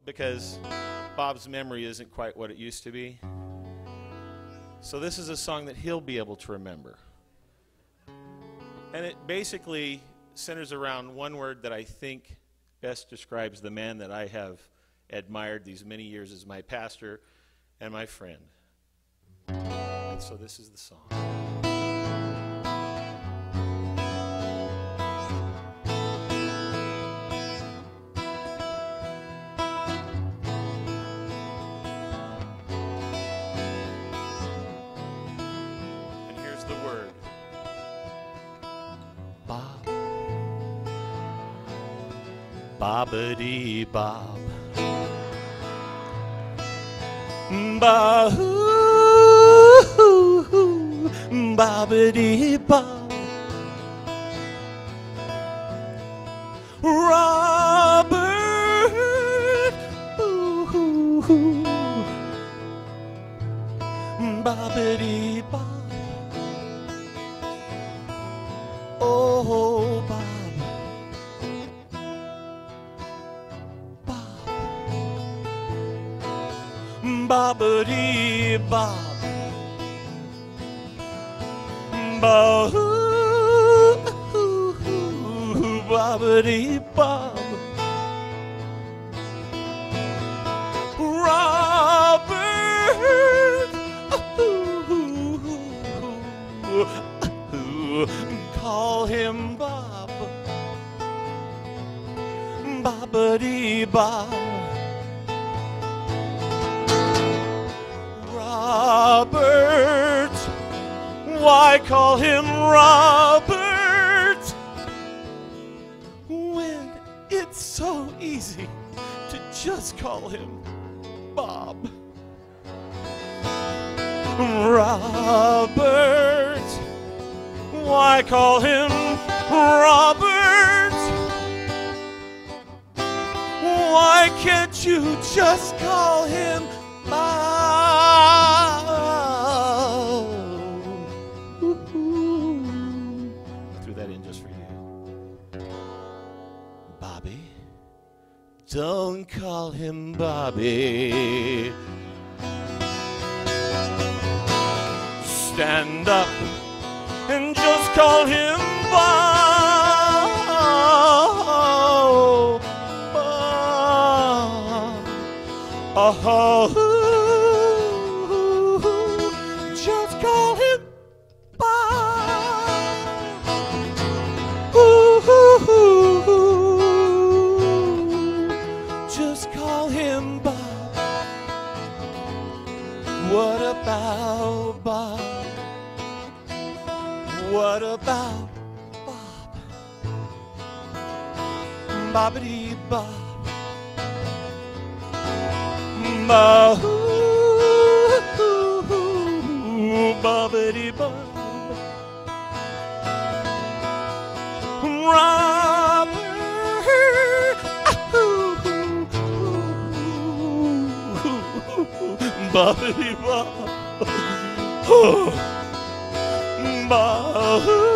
because Bob's memory isn't quite what it used to be. So this is a song that he'll be able to remember. And it basically centers around one word that I think best describes the man that I have admired these many years as my pastor and my friend. And so this is the song. And here's the word. Bob. Bobbity Bob. Bobbity Bob. Robert, Bobbity Bob. Oh, Bob. Bobbity Bob. Bobbity Bob. Robert, call him Bob. Bobbity Bob. Robert, why call him Robert when it's so easy to just call him Bob? Robert, why call him Robert? Why can't you just call him Bob? Threw that in just for you. Bobby, don't call him Bobby. Stand up and just call him Bob. Oh, just call him Bob. Just call him Bob. What about Bob? What about Bob? Bobbity Bob. Bobbity Bob. Bobbity Bob. Bob.